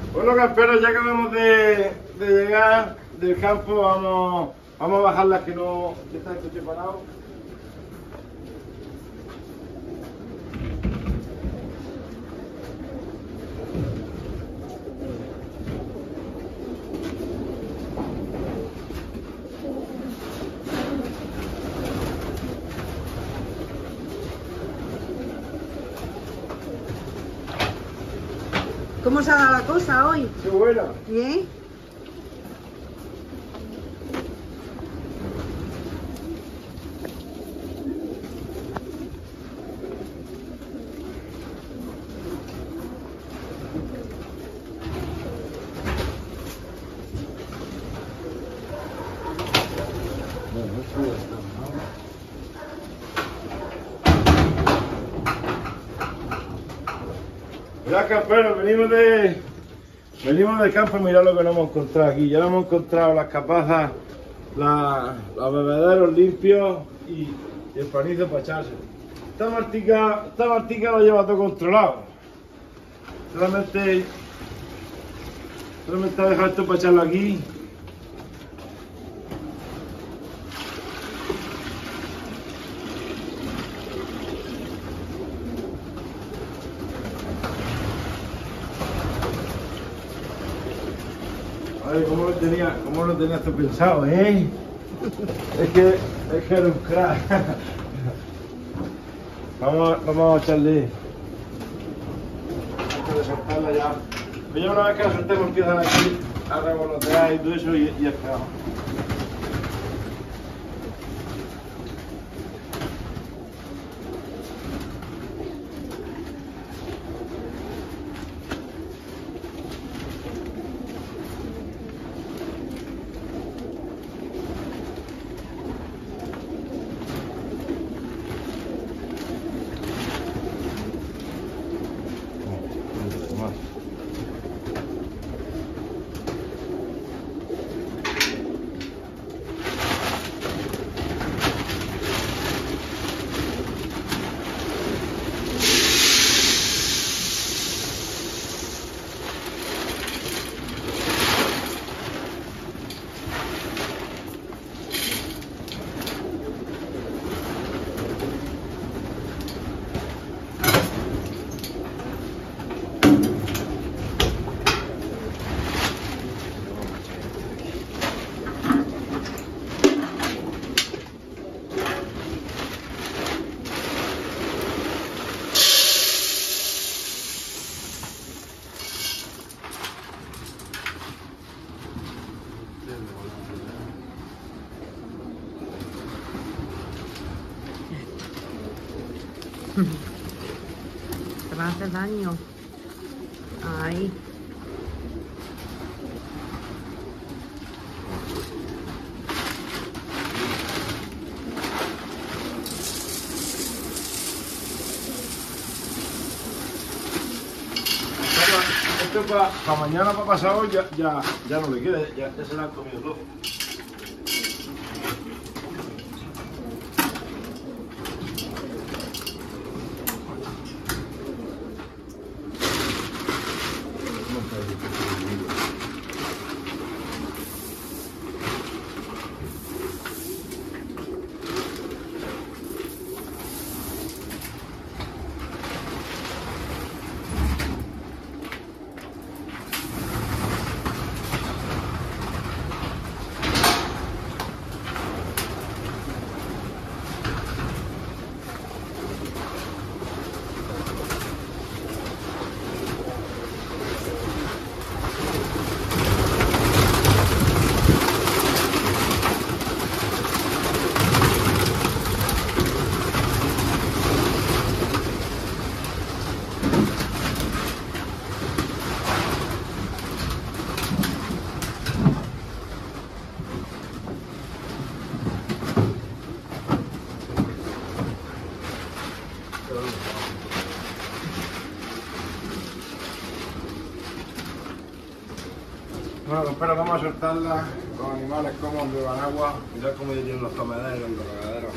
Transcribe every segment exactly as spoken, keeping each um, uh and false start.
Bueno, camperos, ya acabamos de, de llegar del campo, vamos, vamos a bajar las que no que están el coche parado. ¿Cómo se ha dado la cosa hoy? ¡Qué buena! ¿Bien? Mirad, camperos, venimos de venimos del campo y mirad lo que nos hemos encontrado aquí. Ya nos hemos encontrado las capazas, la, los bebederos limpios y, y el panizo para echarse. Esta martica, esta martica lo lleva todo controlado. Solamente, solamente ha dejado esto para echarlo aquí. Ay, ¿cómo lo tenía, cómo lo tenías tú pensado, eh? Es que, es que era un crack. Vamos, a- vamos a echarle. Antes de soltarla ya. Pues ya una vez que la soltemos empiezan aquí a revolotear y todo eso y, y es peor. Te va a hacer daño. Ahí. Esto para pa mañana, para pasado, ya, ya, ya no le queda, ya, ya se lo han comido todo. Bueno, pero vamos a soltarla. Los animales coman, beban agua. Mirad cómo ya tienen los comederos, los regaderos.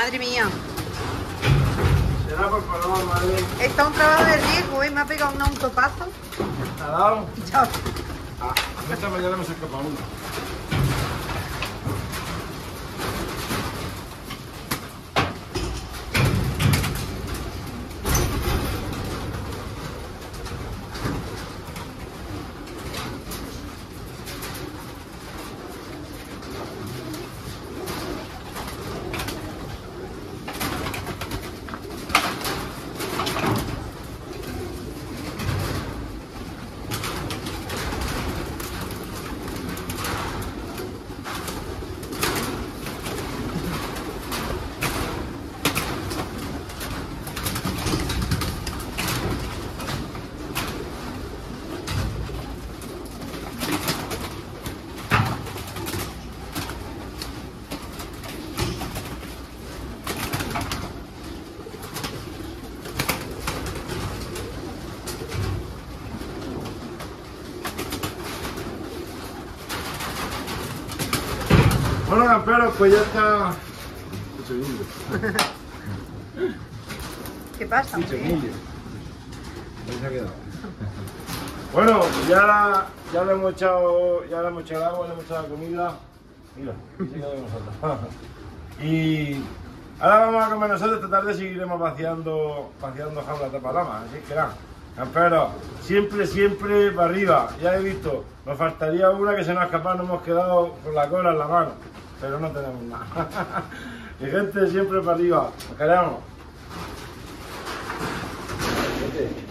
Madre mía. Será por favor, madre. Esto es un trabajo de riesgo, ¿eh? Me ha pegado un autopaso. ¿Te ha dado? Chao. Ah, esta mañana me se escapa una. Bueno, camperos, pues ya está. Un segundo. ¿Qué pasa? Un hombre? segundo. Ahí se ha quedado. Bueno, ya, la, ya le hemos echado, ya le hemos echado el agua, le hemos echado la comida. Mira, aquí se quedó de nosotros. Y ahora vamos a comer nosotros. Esta tarde seguiremos vaciando, vaciando jaulas de palama. Así que nada, camperos, siempre, siempre para arriba. Ya he visto, nos faltaría una que se nos ha escapado, nos hemos quedado con la cola en la mano. Pero no tenemos nada. Y gente, siempre para arriba. Nos queremos.